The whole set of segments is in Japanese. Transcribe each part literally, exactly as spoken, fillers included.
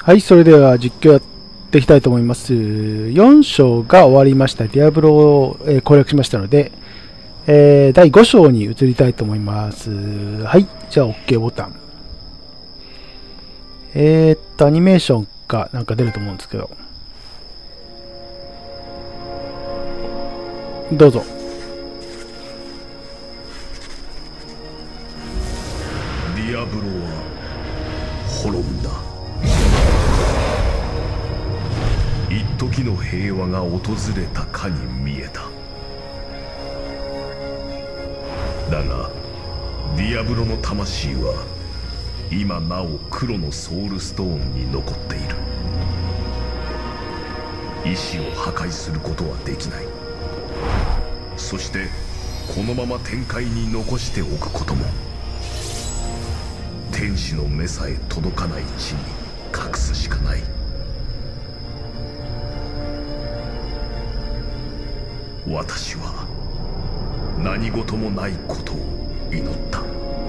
はい、それでは実況やっていきたいと思います。よん章が終わりました。ディアブロを、えー攻略しましたので、えーだいご章に移りたいと思います。はい、じゃあ OK ボタン。えーっと、アニメーションかなんか出ると思うんですけど。どうぞ。 ディアブロは滅んだ。一時の平和が訪れたかに見えた。だがディアブロの魂は今なお黒のソウルストーンに残っている。意志を破壊することはできない。そしてこのまま天界に残しておくことも。天使の目さえ届かない地に隠すしかない。私は何事もないことを祈った。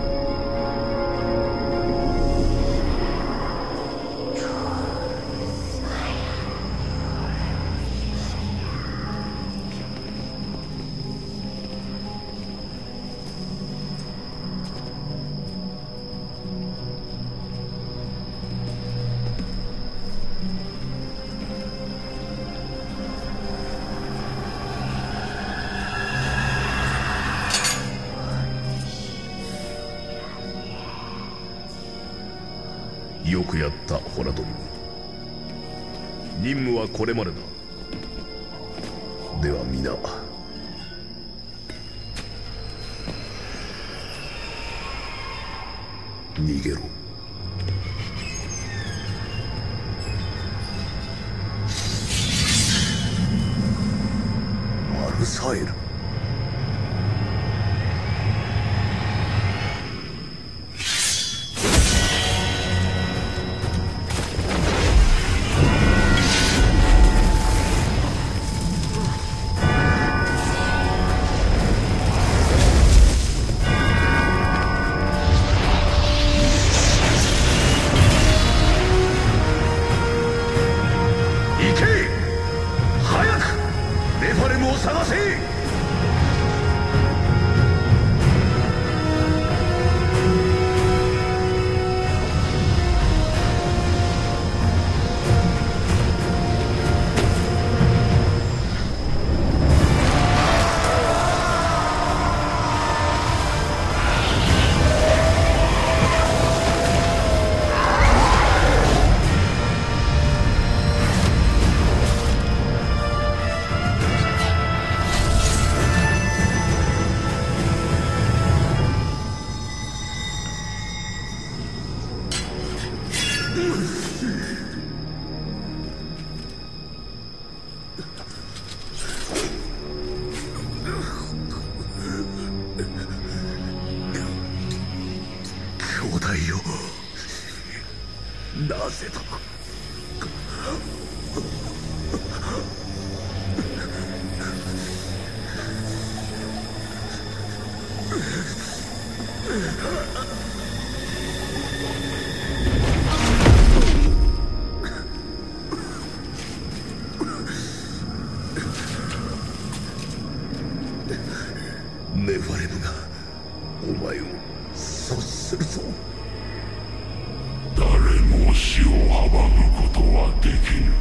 よくやったホラドリム。任務はこれまでだ。では皆逃げろ。アルサエル。兄弟よ、なぜだ。ネファレムがお前を阻止するぞ。 誰も死を阻むことはできぬ。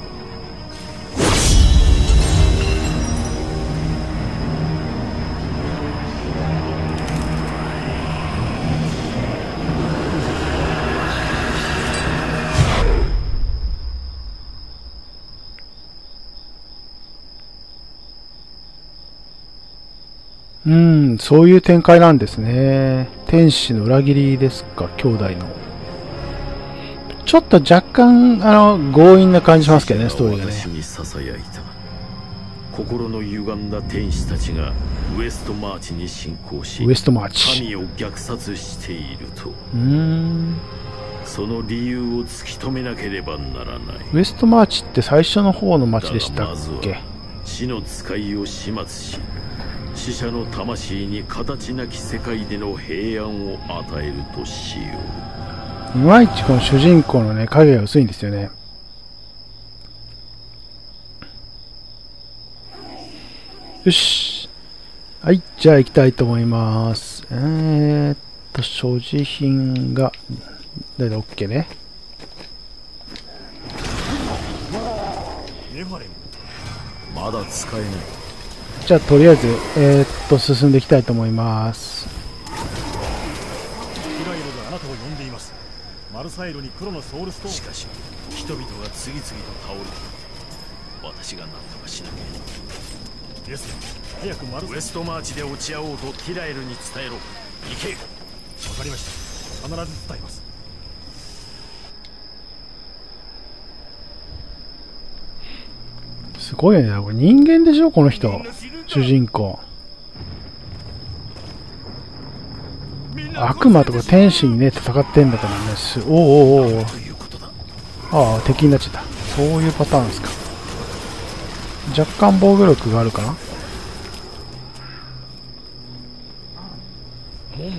うん、そういう展開なんですね。天使の裏切りですか、兄弟の。ちょっと若干、あの、強引な感じしますけどね、ストーリーがね。 私に囁いた。心の歪んだ天使たちがウエストマーチに侵攻し、 ウエストマーチ。 神を虐殺していると。 うーん。 その理由を突き止めなければならない。 ウエストマーチって最初の方の町でしたっけ？ 死の使いを始末し、死者の魂に形なき世界での平安を与えるとしよう。 いまいちこの主人公のね、影が薄いんですよね。よし。はい、じゃあ行きたいと思います。えーっと、所持品が、だいたい OK ね。 まだ使えない。 じゃあとりあえず、えー、っと、進んでいきたいと思います。 ヒライロがあなたを呼んでいます。マルサイロに黒のソウルストーン。 しかし人々が次々と倒れる。私が何とかしなきゃ。 ですね、早くマルサイロ。 ウエストマーチで落ち合おうとティラエルに伝えろ。行け。 わかりました。必ず伝えます。 すごいよね。これ人間でしょこの人。主人公。悪魔とか天使にね、戦ってんだからね。すおおおお。ああ、敵になっちゃった。そういうパターンですか。若干防御力があるかな。 門が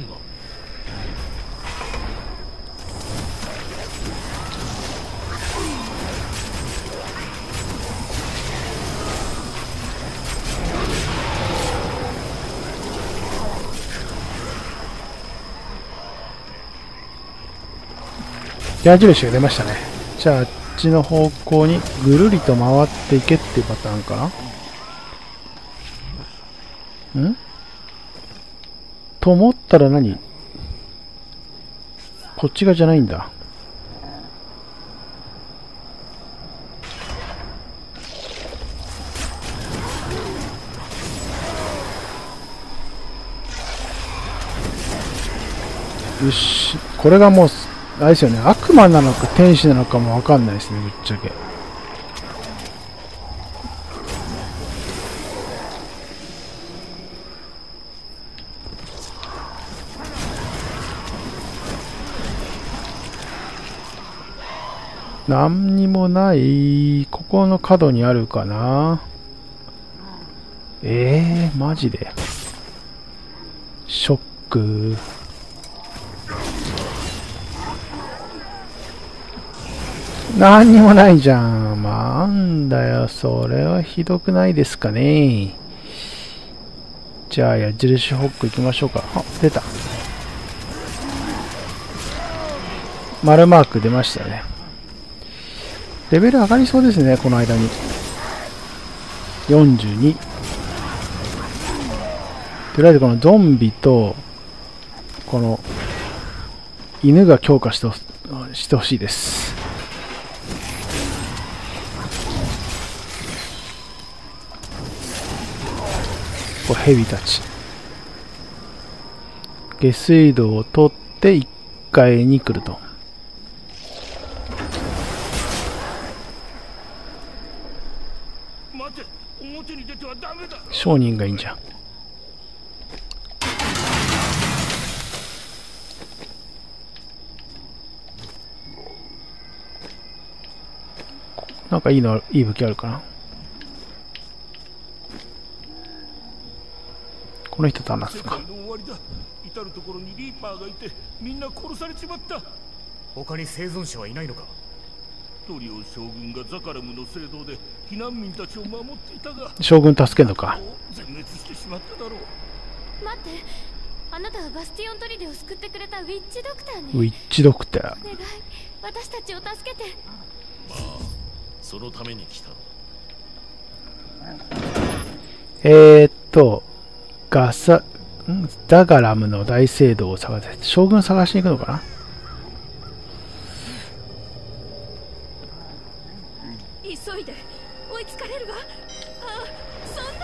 矢印が出ましたね。じゃああっちの方向にぐるりと回っていけっていうパターンかな。んと思ったら何、こっち側じゃないんだ。よし、これがもうあれですよね、悪魔なのか天使なのかもわかんないですね、ぶっちゃけ。なんにもない。ここの角にあるかな。えー、マジでショック。なんにもないじゃん。なんだよ、それはひどくないですかね。じゃあ矢印ホック行きましょうか。あ、出た。丸マーク出ましたね。レベル上がりそうですね、この間に。よんじゅうに。とりあえずこのゾンビとこの犬が強化してほしてほしいです。これヘビたち。下水道を取っていっかいに来ると。 待て、表に出てはダメだ。 商人がいいんじゃん。なんかいいの、いい武器あるかな。この人と話すか。 世界の終わりだ。至る所にリーパーがいて、みんな殺されちまった。 他に生存者はいないのか。 トリオ将軍がザカラムの聖堂で避難民たちを守っていたが、 将軍助けんのか。 全滅してしまっただろう。 待って、あなたはバスティオン砦を救ってくれたウィッチドクターね。 ウィッチドクター。 お願い、私たちを助けて。 まあそのために来たのだ。 えーっとガサんダガラムの大聖堂を探せ。将軍探しに行くのかな。 急いで、追いつかれるわ。あ、そんな。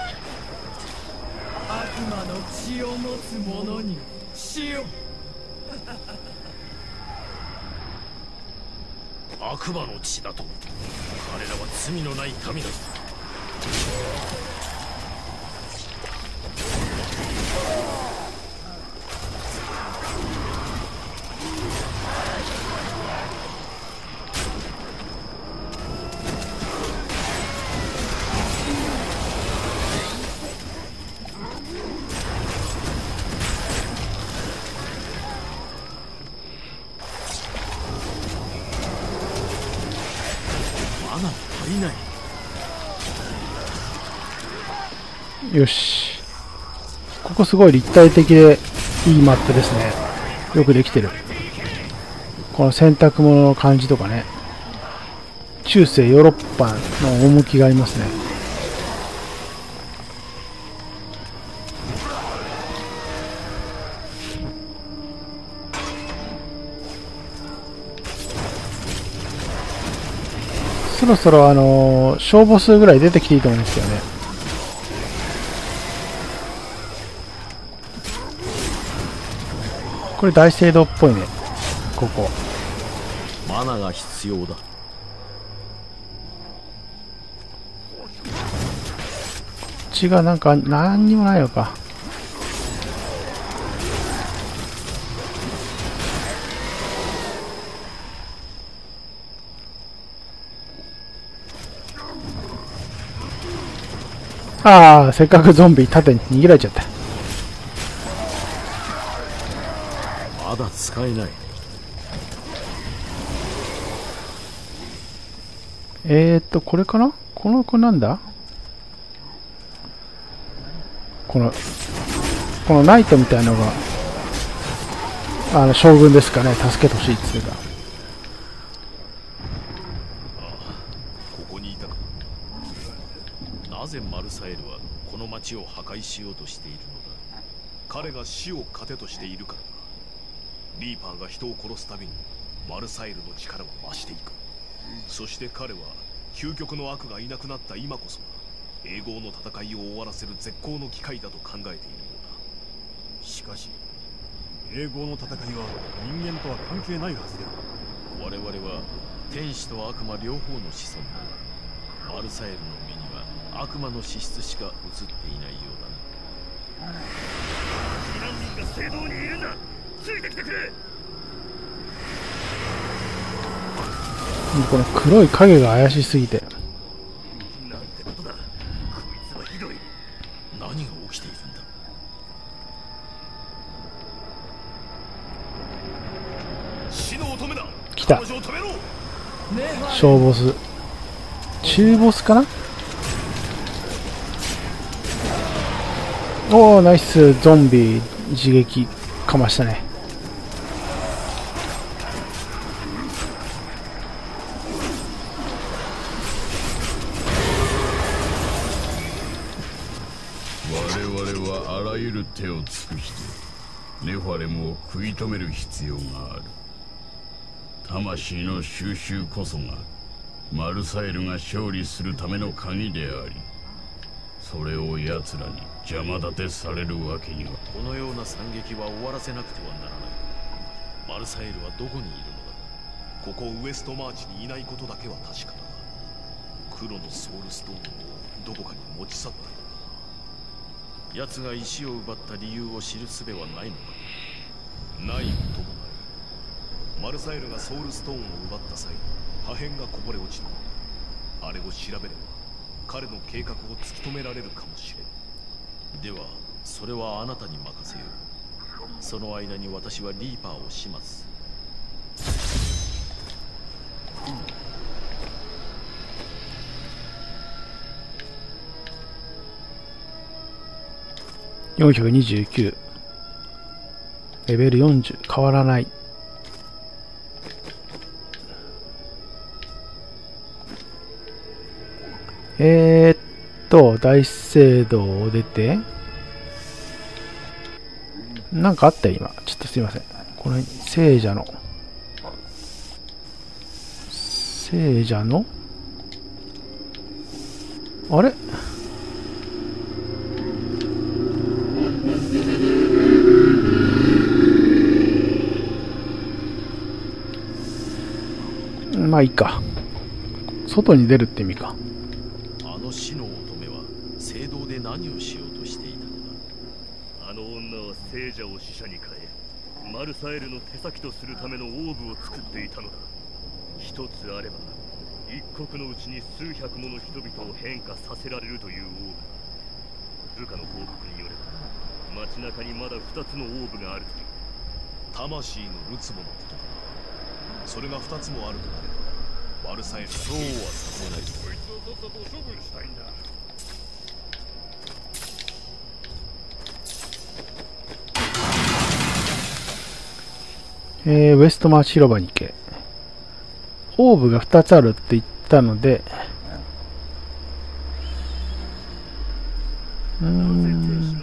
悪魔の血を持つ者に死を。 悪魔の血だと。彼らは罪のない民だ。 マナ足りない。 よし。ここすごい立体的でいいマップですね。よくできてる。この洗濯物の感じとかね。中世ヨーロッパの趣がありますね。そろそろあのー、小ボスぐらい出てきていいと思うんですよね。これ大聖堂っぽいね。ここマナが必要だ。 血がなんか何にもないのか。ああ、せっかくゾンビ縦に逃げられちゃった。 まだ使えない。 えーっとこれかな。この子なんだ。このこのナイトみたいなのがあの将軍ですかね。助けてほしいっつうか。 ここにいたか。なぜマルサエルはこの町を破壊しようとしているのだ。 彼が死を糧としているからだ。リーパーが人を殺すたびにマルサエルの力は増していく。そして彼は究極の悪がいなくなった今こそ永劫の戦いを終わらせる絶好の機会だと考えているようだ。 しかし永劫の戦いは人間とは関係ないはずである。 我々は天使と悪魔両方の子孫だ。マルサエルの目には悪魔の資質しか映っていないようだな。 避難民が聖堂にいるんだ。ついてきてくれ。 この黒い影が怪しすぎて。 なんてことだ。こいつはひどい。 何が起きているんだ。 死の乙女だ。 来た。 彼女を止めろ。 小ボス。中ボスかな。おお、ナイス。ゾンビ一撃かましたね。 我々はあらゆる手を尽くしてネファレムを食い止める必要がある。魂の収集こそがマルサエルが勝利するための鍵であり、それを奴らに邪魔立てされるわけには。 このような惨劇は終わらせなくてはならない。マルサエルはどこにいるのだ。 ここウエストマーチにいないことだけは確かだ。黒のソウルストーンをどこかに持ち去ったのだ。 奴が石を奪った理由を知る術はないのか。 ないこともない。マルサエルがソウルストーンを奪った際、破片がこぼれ落ちた。あれを調べれば彼の計画を突き止められるかもしれん。 ではそれはあなたに任せよう。その間に私はリーパーを始末する。 よんひゃくにじゅうきゅう。レベルよんじゅう。変わらない。えーっと、大聖堂を出て、なんかあったよ、今。ちょっとすいません。この聖者の、聖者の、あれまあいいか。外に出るって意味か。 あの死の乙女は聖堂で何をしようとしていたのだ。 あの女は聖者を死者に変え、マルサエルの手先とするためのオーブを作っていたのだ。一つあれば一国のうちに数百もの人々を変化させられるというオーブ。部下の報告によれば街中にまだ二つのオーブがあるという。 魂のるつぼのことだ。それが二つもあるとなればマルサイルそうはさせない。 こいつをとっさと処分したいんだ。 えー、ウエストマーチ広場に行け。オーブがふたつあるって言ったので、うーん。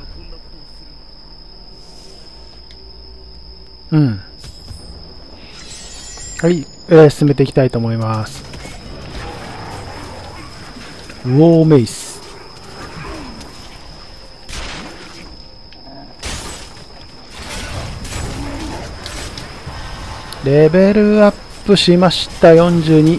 うん。はい、えー、進めていきたいと思います。ウォーメイス。レベルアップしました。よんじゅうに。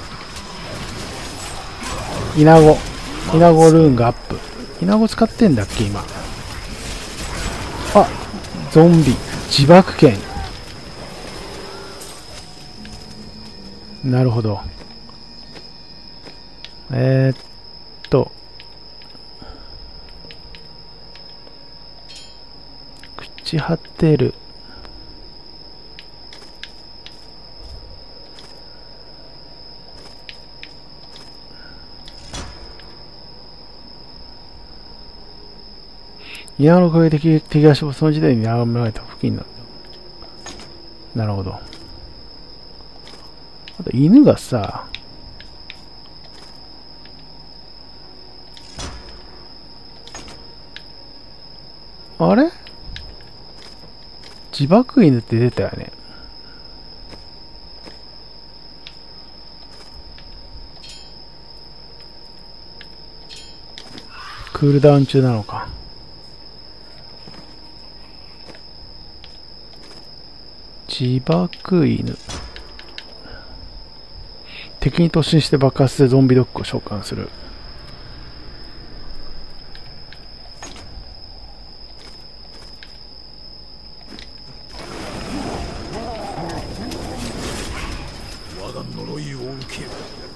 イナゴ。イナゴルーンがアップ。イナゴ使ってんだっけ今。あ、ゾンビ。自爆剣。なるほど。えー、っと。口張ってる。イナゴの声で敵敵がその時代に眺められた付近の。なるほど。あと犬がさ、あれ自爆犬って出たよね。クールダウン中なのか。自爆犬。敵に突進して爆発でゾンビドッグを召喚する。 我が呪いを受けよ。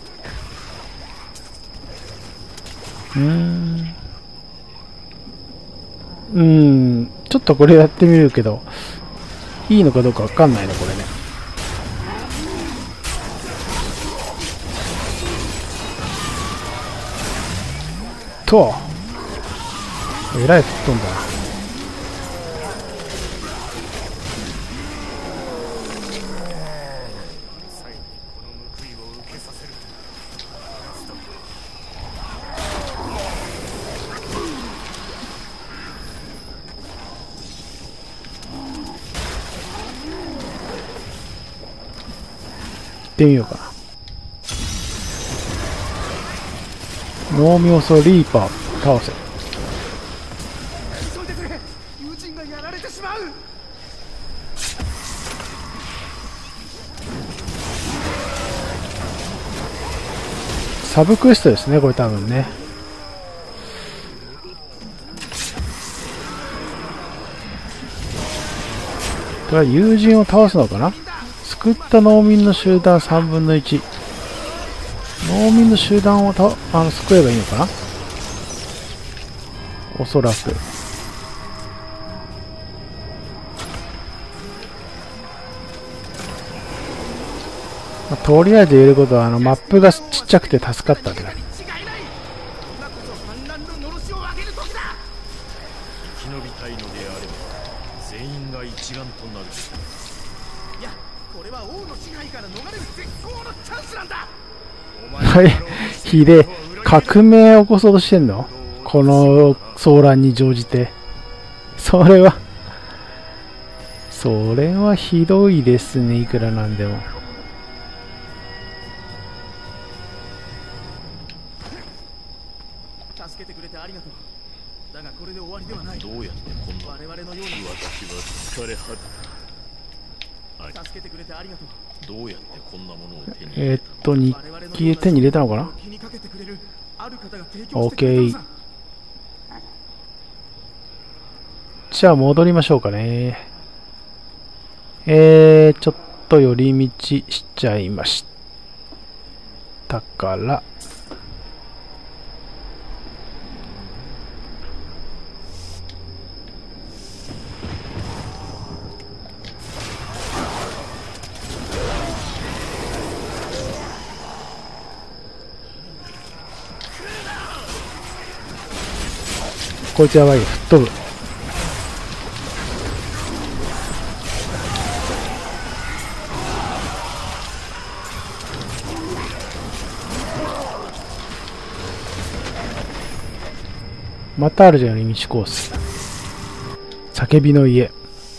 うーん。うーん。ちょっとこれやってみるけど、いいのかどうかわかんないね、これね。と、えらい吹っ飛んだな。行ってみようかな。脳みそリーパー倒せ。 急いでくれ。友人がやられてしまう。 サブクエストですね、これ多分ね。これは友人を倒すのかな。救った農民の集団さんぶんのいち。農民の集団をたあの救えばいいのかな、おそらく。まあ、とりあえず言えることはあのマップがちっちゃくて助かったって感じ。 生き延びたいのであれば全員が一丸となる。 いや、これは王の支配から逃れる絶好のチャンスなんだ。 はい、ひでえ、革命を起こそうとしてんの？この騒乱に乗じて。それは、それはひどいですね、いくらなんでも。 助けてくれてありがとう。だがこれで終わりではない。 どうやってこんな我々のように私は疲れ果て助けてくれてありがとう。 どうやってこんなものを手に入れたえー、っと、日記手に入れたのかな？ 気にかけてくれるある方が提オッ供してくれたのケー。 さ。 じゃあ戻りましょうかね。えー、ちょっと寄り道しちゃいましたから、 こいつやばいよ。吹っ飛ぶ。またあるじゃん、寄り道コース。叫びの家。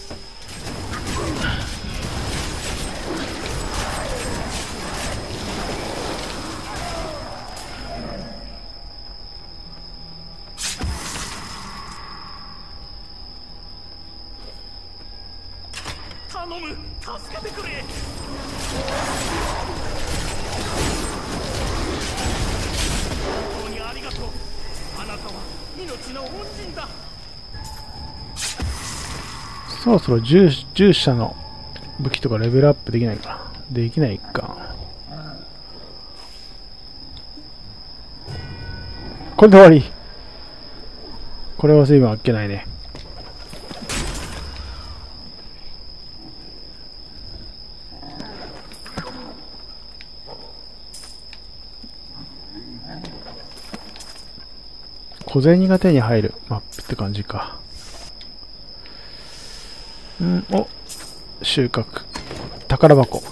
頼む、助けてくれ。本当にありがとう。あなたは命の恩人だ。 そろそろ従従者の武器とかレベルアップできないかな。できないか。これで終わり。これは随分あっけないね。小銭が手に入るマップって感じか。うん、お、収穫。宝箱。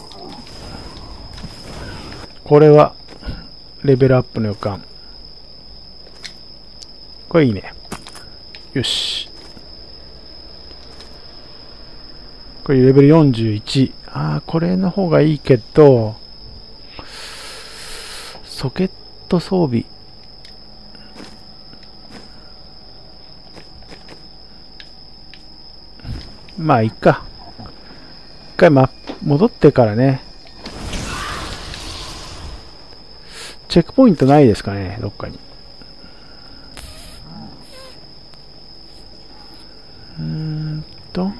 これは、レベルアップの予感。これいいね。よし。これレベルよんじゅういち。ああ、これの方がいいけど、ソケット装備。まあ、いっか。一回、ま、戻ってからね。チェックポイントないですかね、どっかに。うーんと。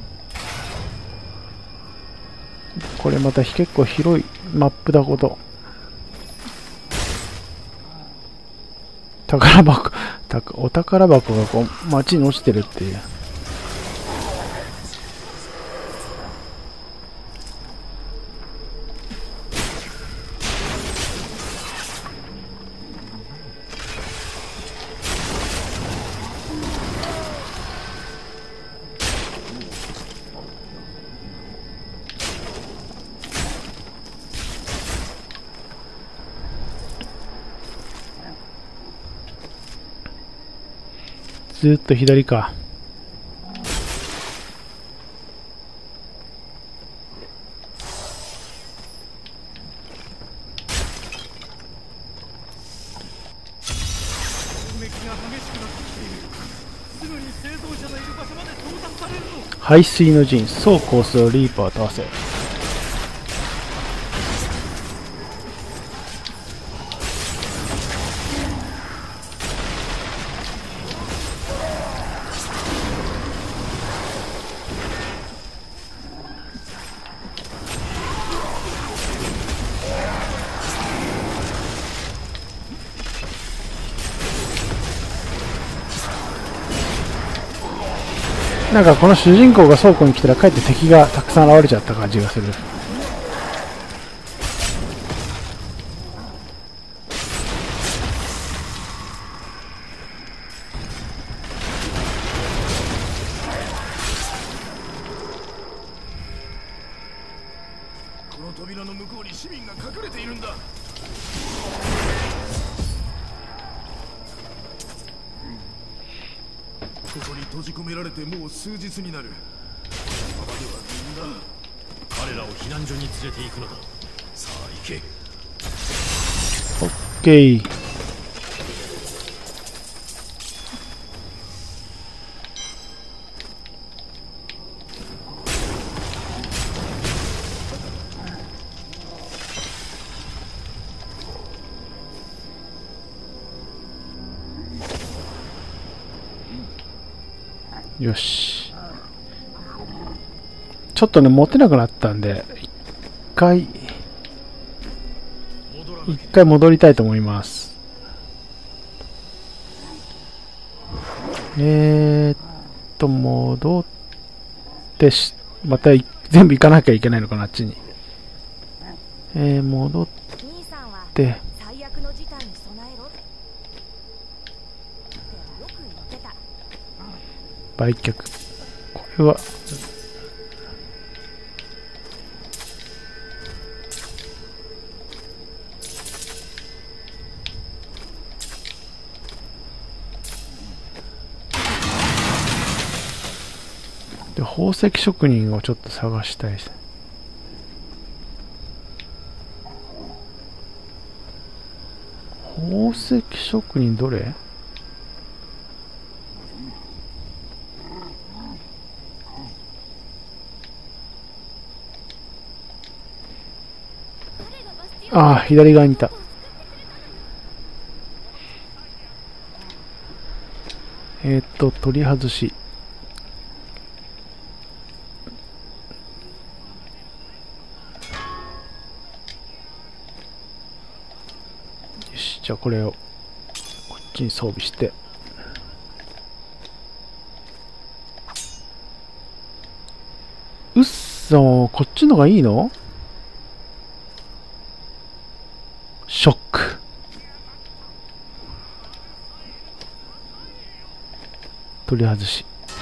これまた結構広いマップだこと。宝箱、たお宝箱がこう街に落ちてるっていう。ずーっと左か。排水の陣、走コースをリーパーと合わせ。なんかこの主人公が倉庫に来たらかえって敵がたくさん現れちゃった感じがする。 この扉の向こうに市民が隠れているんだ。ここに閉じ込められてもう数日になる。このままではみんな彼らを避難所に連れて行くのだ。さあ行け。 オッケー。よし。ちょっとね、持てなくなったんで、一回、一回戻りたいと思います。えーっと、戻ってし、また全部行かなきゃいけないのかな、あっちに。えー、戻って、 売却。これは、で宝石職人をちょっと探したいですね。宝石職人どれ？ああ、左側にいた。えー、っと、取り外し。よし、じゃあこれをこっちに装備して。うっそー、こっちのがいいの？ショック。取り外し。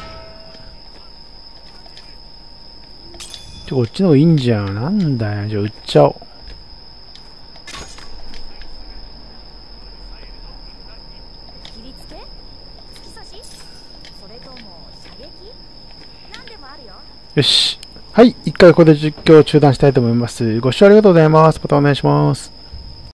ちょ、こっちの方がいいんじゃん。なんだよ。じゃあ売っちゃおう。 切りつけ？突き刺し？それとも射撃？何でもあるよ。 よし。はい。一回ここで実況を中断したいと思います。ご視聴ありがとうございます。またお願いします。